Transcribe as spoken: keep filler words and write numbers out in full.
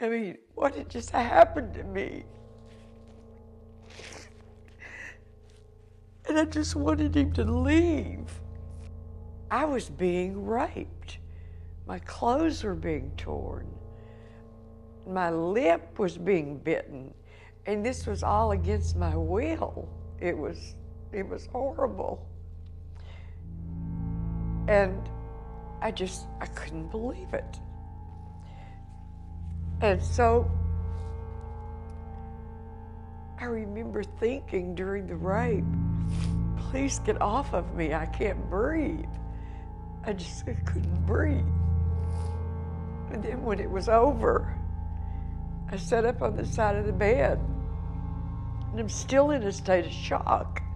I mean, what had just happened to me? And I just wanted him to leave. I was being raped. My clothes were being torn. My lip was being bitten. And this was all against my will. It was, it was horrible. And I just, I couldn't believe it. And so I remember thinking during the rape, please get off of me, I can't breathe. I just I couldn't breathe. And then when it was over, I sat up on the side of the bed, and I'm still in a state of shock.